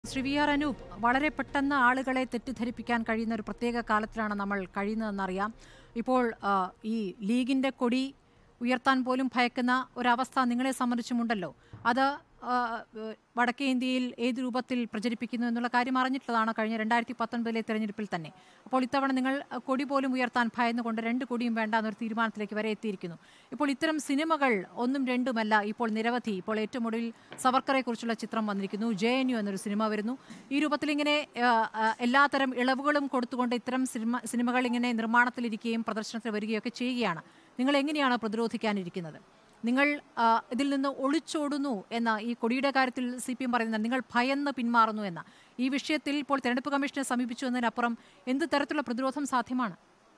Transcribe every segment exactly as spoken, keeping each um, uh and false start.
Shri V R Anoop, വളരെ പെട്ടെന്ന് ആളുകളെ തെറ്റിദ്ധരിപ്പിക്കാൻ കഴിയുന്ന ഒരു പ്രത്യേക കാലത്തിലാണ് നമ്മൾ കഴിയുന്നതെന്നറിയാം. ഇപ്പോൾ ഈ ലീഗിൻ്റെ കൊടി ഉയർത്താൻ പോലും ഭയക്കുന്ന ഒരവസ്ഥ നിങ്ങളെ സംബന്ധിച്ചുമുണ്ടല്ലോ. അത് വടക്കേ ഇന്ത്യയിൽ ഏത് രൂപത്തിൽ പ്രചരിപ്പിക്കുന്നു എന്നുള്ള കാര്യം അറിഞ്ഞിട്ടുള്ളതാണ് കഴിഞ്ഞ രണ്ടായിരത്തി പത്തൊൻപതിലെ തെരഞ്ഞെടുപ്പിൽ തന്നെ. അപ്പോൾ ഇത്തവണ നിങ്ങൾ കൊടി പോലും ഉയർത്താൻ ഭയന്നുകൊണ്ട് രണ്ട് കൊടിയും വേണ്ട എന്നൊരു തീരുമാനത്തിലേക്ക് വരെ എത്തിയിരിക്കുന്നു. ഇപ്പോൾ ഇത്തരം സിനിമകൾ ഒന്നും രണ്ടുമല്ല, ഇപ്പോൾ നിരവധി. ഇപ്പോൾ ഏറ്റവും ഒടുവിൽ സവർക്കറെ കുറിച്ചുള്ള ചിത്രം വന്നിരിക്കുന്നു, ജെ എൻ യു എന്നൊരു സിനിമ വരുന്നു. ഈ രൂപത്തിൽ ഇങ്ങനെ എല്ലാത്തരം ഇളവുകളും കൊടുത്തുകൊണ്ട് ഇത്തരം സിനിമ സിനിമകൾ ഇങ്ങനെ നിർമ്മാണത്തിലിരിക്കുകയും പ്രദർശനത്തിൽ വരികയൊക്കെ ചെയ്യുകയാണ്. നിങ്ങൾ എങ്ങനെയാണ് പ്രതിരോധിക്കാനിരിക്കുന്നത്? നിങ്ങൾ ഇതിൽ നിന്ന് ഒളിച്ചോടുന്നു എന്ന ഈ കൊടിയുടെ കാര്യത്തിൽ സി പി എം പറയുന്നത് നിങ്ങൾ ഭയന്ന് പിന്മാറുന്നു എന്ന ഈ വിഷയത്തിൽ ഇപ്പോൾ തെരഞ്ഞെടുപ്പ് കമ്മീഷനെ സമീപിച്ചു എന്നതിനപ്പുറം എന്ത് തരത്തിലുള്ള പ്രതിരോധം സാധ്യമാണ്?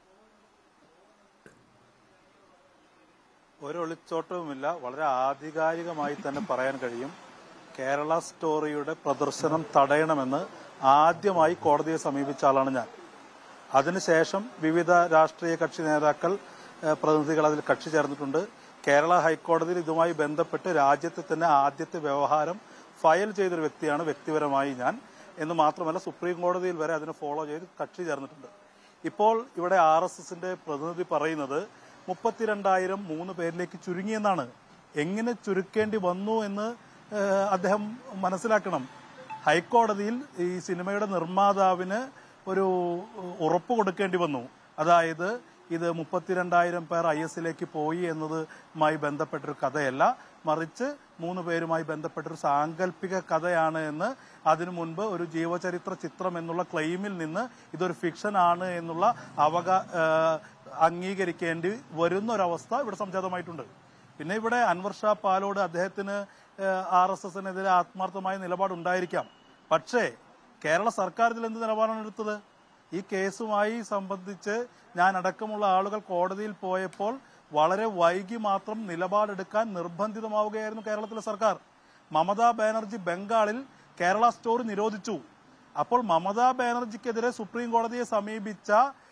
ഒരു ഒളിച്ചോട്ടവുമില്ല. വളരെ ആധികാരികമായി തന്നെ പറയാൻ കഴിയും. കേരള സ്റ്റോറിയുടെ പ്രദർശനം തടയണമെന്ന് ആദ്യമായി കോടതിയെ സമീപിച്ച ആളാണ് ഞാൻ. അതിനുശേഷം വിവിധ രാഷ്ട്രീയ കക്ഷി നേതാക്കൾ, പ്രതിനിധികൾ അതിൽ കക്ഷി ചേർന്നിട്ടുണ്ട്. കേരള ഹൈക്കോടതിയിൽ ഇതുമായി ബന്ധപ്പെട്ട് രാജ്യത്തെ തന്നെ ആദ്യത്തെ വ്യവഹാരം ഫയൽ ചെയ്തൊരു വ്യക്തിയാണ് വ്യക്തിപരമായി ഞാൻ. എന്ന് മാത്രമല്ല, സുപ്രീം കോടതിയിൽ വരെ അതിനെ ഫോളോ ചെയ്ത് കക്ഷി ചേർന്നിട്ടുണ്ട്. ഇപ്പോൾ ഇവിടെ ആർ എസ് എസിന്റെ പ്രതിനിധി പറയുന്നത് മുപ്പത്തിരണ്ടായിരം മൂന്ന് പേരിലേക്ക് ചുരുങ്ങിയെന്നാണ്. എങ്ങനെ ചുരുക്കേണ്ടി വന്നു എന്ന് അദ്ദേഹം മനസ്സിലാക്കണം. ഹൈക്കോടതിയിൽ ഈ സിനിമയുടെ നിർമ്മാതാവിന് ഒരു ഉറപ്പ് കൊടുക്കേണ്ടി വന്നു. അതായത് ഇത് മുപ്പത്തിരണ്ടായിരം പേർ ഐ എസിലേക്ക് പോയി എന്നതുമായി ബന്ധപ്പെട്ടൊരു കഥയല്ല, മറിച്ച് മൂന്ന് പേരുമായി ബന്ധപ്പെട്ടൊരു സാങ്കല്പിക കഥയാണ് എന്ന് അതിനു മുൻപ് ഒരു ജീവചരിത്ര ചിത്രം എന്നുള്ള ക്ലെയിമിൽ നിന്ന് ഇതൊരു ഫിക്ഷൻ ആണ് എന്നുള്ള അവകാ അംഗീകരിക്കേണ്ടി വരുന്ന ഒരവസ്ഥ ഇവിടെ സംജാതമായിട്ടുണ്ട്. പിന്നെ ഇവിടെ അൻവർ ഷാ പാലോട് അദ്ദേഹത്തിന് ആർ എസ് എസിനെതിരെ ആത്മാർത്ഥമായ നിലപാടുണ്ടായിരിക്കാം. പക്ഷേ കേരള സർക്കാർ ഇതിൽ എന്ത് നിലപാടാണ് എടുത്തത്? ഈ കേസുമായി സംബന്ധിച്ച് ഞാൻ അടക്കമുള്ള ആളുകൾ കോടതിയിൽ പോയപ്പോൾ വളരെ വൈകി മാത്രം നിലപാടെടുക്കാൻ നിർബന്ധിതമാവുകയായിരുന്നു കേരളത്തിലെ സർക്കാർ. മമതാ ബാനർജി ബംഗാളിൽ കേരള സ്റ്റോർ നിരോധിച്ചു. അപ്പോൾ മമതാ ബാനർജിക്കെതിരെ സുപ്രീം കോടതിയെ സമീപിച്ച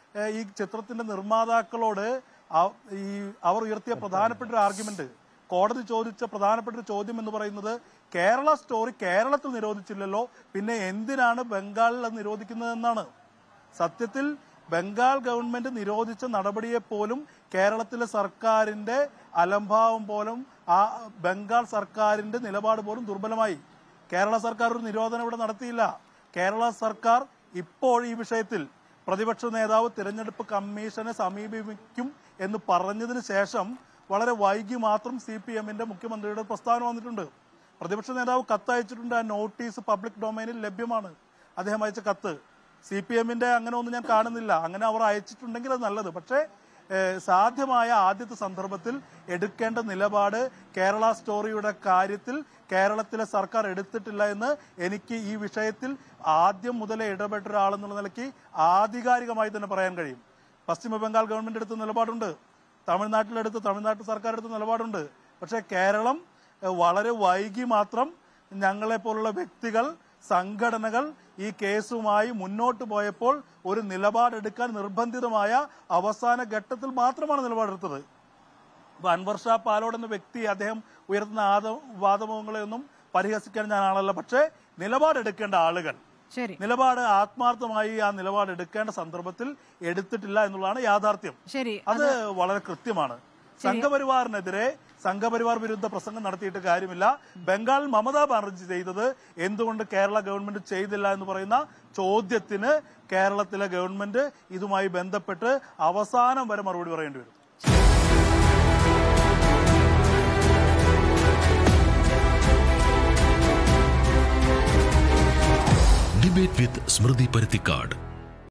ഈ ചിത്രത്തിന്റെ നിർമ്മാതാക്കളോട് ഈ അവർ ഉയർത്തിയ പ്രധാനപ്പെട്ട ഒരു ആർഗ്യുമെന്റ്, കോടതി ചോദിച്ച പ്രധാനപ്പെട്ട ഒരു ചോദ്യം എന്ന് പറയുന്നത്, കേരള സ്റ്റോറി കേരളത്തിൽ നിരോധിച്ചില്ലല്ലോ, പിന്നെ എന്തിനാണ് ബംഗാളിൽ അത് നിരോധിക്കുന്നതെന്നാണ്. സത്യത്തിൽ ബംഗാൾ ഗവൺമെന്റ് നിരോധിച്ച നടപടിയെപ്പോലും കേരളത്തിലെ സർക്കാരിന്റെ അലംഭാവം പോലും ആ ബംഗാൾ സർക്കാരിന്റെ നിലപാട് പോലും ദുർബലമായി. കേരള സർക്കാർ ഒരു നിരോധനം ഇവിടെ നടത്തിയില്ല. കേരള സർക്കാർ ഇപ്പോൾ ഈ വിഷയത്തിൽ പ്രതിപക്ഷ നേതാവ് തിരഞ്ഞെടുപ്പ് കമ്മീഷനെ സമീപിക്കും എന്ന് പറഞ്ഞതിന് ശേഷം വളരെ വൈകി മാത്രം സി പി എമ്മിന്റെ മുഖ്യമന്ത്രിയുടെ പ്രസ്താവന വന്നിട്ടുണ്ട്. പ്രതിപക്ഷ നേതാവ് കത്തയച്ചിട്ടുണ്ട്. ആ നോട്ടീസ് പബ്ലിക് ഡൊമൈനിൽ ലഭ്യമാണ്. അദ്ദേഹം അയച്ച കത്ത്. സി പി എമ്മിന്റെ അങ്ങനെ ഒന്നും ഞാൻ കാണുന്നില്ല. അങ്ങനെ അവർ അയച്ചിട്ടുണ്ടെങ്കിൽ അത് നല്ലത്. പക്ഷേ സാധ്യമായ ആദ്യത്തെ സന്ദർഭത്തിൽ എടുക്കേണ്ട നിലപാട് കേരള സ്റ്റോറിയുടെ കാര്യത്തിൽ കേരളത്തിലെ സർക്കാർ എടുത്തിട്ടില്ല എന്ന് എനിക്ക് ഈ വിഷയത്തിൽ ആദ്യം മുതലേ ഇടപെട്ട ഒരാളെന്നുള്ള നിലയ്ക്ക് ആധികാരികമായി തന്നെ പറയാൻ കഴിയും. പശ്ചിമ ബംഗാൾ ഗവൺമെന്റ് എടുത്ത നിലപാടുണ്ട്, തമിഴ്നാട്ടിലെടുത്ത് തമിഴ്നാട്ടിൽ സർക്കാർ എടുത്ത നിലപാടുണ്ട്. പക്ഷേ കേരളം വളരെ വൈകി മാത്രം ഞങ്ങളെ പോലുള്ള വ്യക്തികൾ, സംഘടനകൾ ഈ കേസുമായി മുന്നോട്ട് പോയപ്പോൾ ഒരു നിലപാടെടുക്കാൻ നിർബന്ധിതമായ അവസാന ഘട്ടത്തിൽ മാത്രമാണ് നിലപാടെടുത്തത്. അപ്പൊ അൻവർ ഷാ പാലോട് എന്ന വ്യക്തി അദ്ദേഹം ഉയർത്തുന്ന ആദ വാദമുഖങ്ങളെയൊന്നും പരിഹസിക്കാൻ ഞാൻ ആളല്ല. പക്ഷേ നിലപാടെടുക്കേണ്ട ആളുകൾ നിലപാട് ആത്മാർത്ഥമായി ആ നിലപാടെടുക്കേണ്ട സന്ദർഭത്തിൽ എടുത്തിട്ടില്ല എന്നുള്ളതാണ് യാഥാർത്ഥ്യം. അത് വളരെ കൃത്യമാണ്. സംഘപരിവാറിനെതിരെ സംഘപരിവാർ വിരുദ്ധ പ്രസംഗം നടത്തിയിട്ട് കാര്യമില്ല. ബംഗാളിൽ മമതാ ബാനർജി ചെയ്തത് എന്തുകൊണ്ട് കേരള ഗവൺമെന്റ് ചെയ്തില്ല എന്ന് പറയുന്ന ചോദ്യത്തിന് കേരളത്തിലെ ഗവൺമെന്റ് ഇതുമായി ബന്ധപ്പെട്ട് അവസാനം വരെ മറുപടി പറയേണ്ടി വരും. Debate with Smriti Paruthikad.